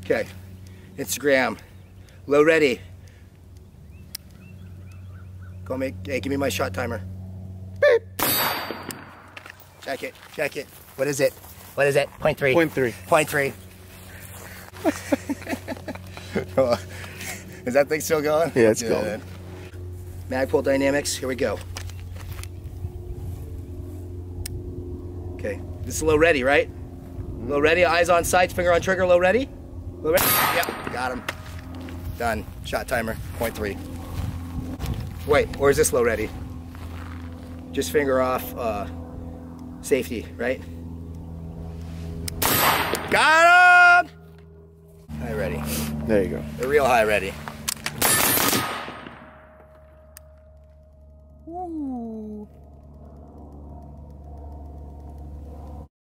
Okay, Instagram, low ready. Go make, hey, give me my shot timer. Beep. Check it. What is it? 0.3. 0.3. Is that thing still going? Yeah, it's going. Magpul Dynamics, here we go. Okay, this is low ready, right? Low ready, eyes on sights, finger on trigger, low ready? Low ready? Yep, got him. Done, shot timer, 0.3. Wait, or is this low ready? Just finger off, safety, right? Got him! High ready. There you go. The real high ready.